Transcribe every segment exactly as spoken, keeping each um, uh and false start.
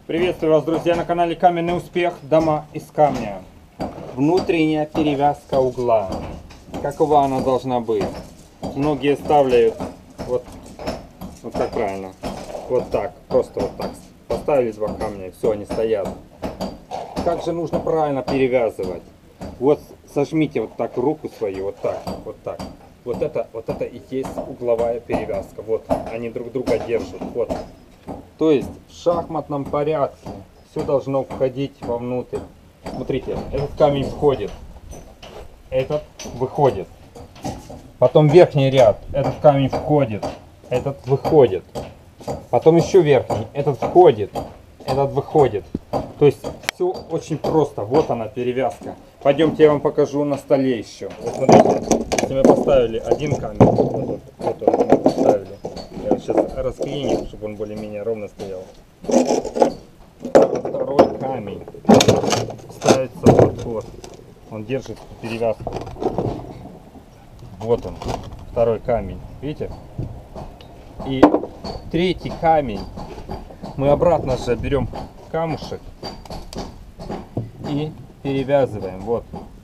Приветствую вас, друзья, на канале Каменный Успех. Дома из камня. Внутренняя перевязка угла. Какова она должна быть? Многие ставляют вот, вот как правильно, вот так, просто вот так. Поставили два камня и все, они стоят. Как же нужно правильно перевязывать? Вот сожмите вот так руку свою, вот так, вот так. Вот это, вот это и есть угловая перевязка. Вот, они друг друга держат. Вот. То есть в шахматном порядке все должно входить вовнутрь. Смотрите, этот камень входит, этот выходит. Потом верхний ряд, этот камень входит, этот выходит. Потом еще верхний, этот входит, этот выходит. То есть все очень просто. Вот она перевязка. Пойдемте я вам покажу на столе еще. Вот смотрите, если мы поставили один камень, вот, вот, вот он, мы поставили. Я вот сейчас расклиню, чтобы он более-менее ровно стоял. Второй камень ставится вот вот. Он держит перевязку. Вот он, второй камень. Видите? И третий камень. Мы обратно же берем камушек и перевязываем. Вот.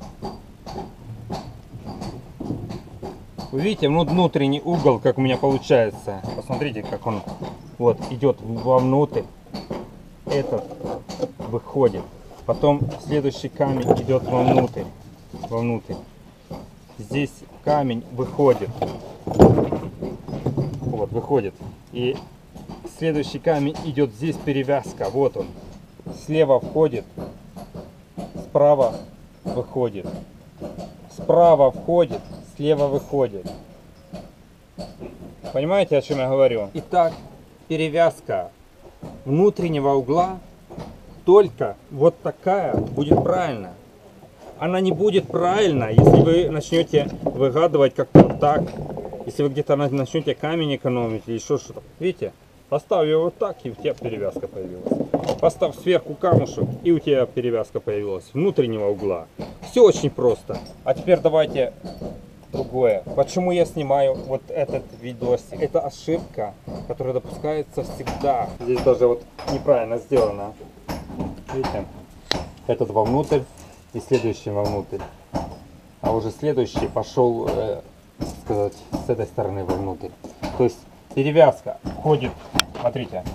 Вы видите, ну, внутренний угол, как у меня получается. Посмотрите, как он вот идет вовнутрь. Этот выходит. Потом следующий камень идет вовнутрь. Вовнутрь. Здесь камень выходит. Вот, выходит. И следующий камень идет здесь перевязка. Вот он. Слева входит. Справа выходит. Справа входит. Слева выходит. Понимаете, о чем я говорю? Итак, перевязка внутреннего угла только вот такая будет правильно. Она не будет правильно, если вы начнете выгадывать как-то вот так. Если вы где-то начнете камень экономить или еще что-то. Видите? Поставь его вот так, и у тебя перевязка появилась. Поставь сверху камушек, и у тебя перевязка появилась. Внутреннего угла. Все очень просто. А теперь давайте другое. Почему я снимаю вот этот видосик? Это ошибка, которая допускается всегда. Здесь даже вот неправильно сделано. Видите? Этот вовнутрь и следующий вовнутрь. А уже следующий пошел, э, сказать, с этой стороны вовнутрь. То есть перевязка входит, смотрите,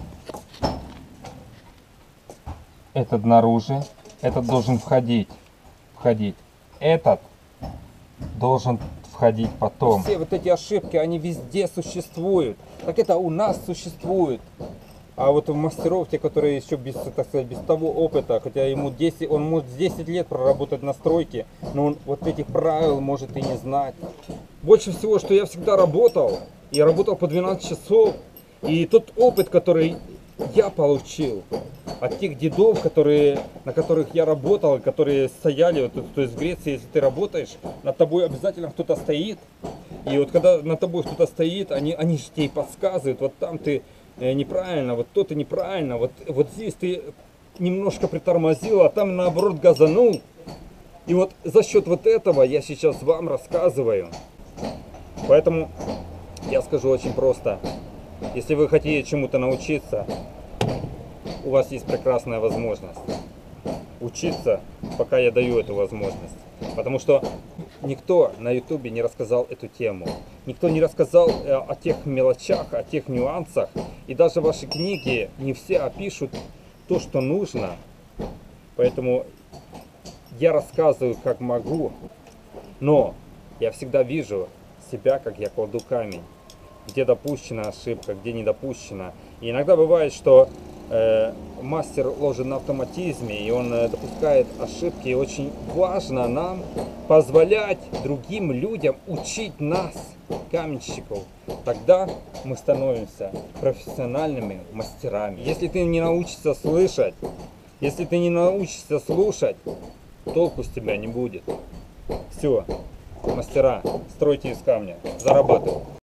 этот наружу, этот должен входить, входить, этот должен входить потом. Все вот эти ошибки, они везде существуют. Так это у нас существует. А вот у мастеров, те, которые еще без, так сказать, без того опыта, хотя ему десять, он может десять лет проработать на стройке, но он вот этих правил может и не знать. Больше всего, что я всегда работал, я работал по двенадцать часов, и тот опыт, который я получил от тех дедов, которые, на которых я работал, которые стояли, вот, то есть в Греции, если ты работаешь, над тобой обязательно кто-то стоит, и вот когда над тобой кто-то стоит, они, они же тебе подсказывают, вот там ты неправильно, вот то ты неправильно, вот, вот здесь ты немножко притормозил, а там наоборот газанул. И вот за счет вот этого я сейчас вам рассказываю. Поэтому я скажу очень просто. Если вы хотите чему-то научиться, у вас есть прекрасная возможность учиться, пока я даю эту возможность. Потому что никто на ютубе не рассказал эту тему. Никто не рассказал о тех мелочах, о тех нюансах. И даже ваши книги не все опишут то, что нужно. Поэтому я рассказываю, как могу. Но я всегда вижу себя, как я кладу камень. Где допущена ошибка, где не допущена. И иногда бывает, что э, мастер ложит на автоматизме, и он э, допускает ошибки. И очень важно нам позволять другим людям учить нас, каменщиков. Тогда мы становимся профессиональными мастерами. Если ты не научишься слышать, если ты не научишься слушать, толку с тебя не будет. Все, мастера, стройте из камня, зарабатывайте.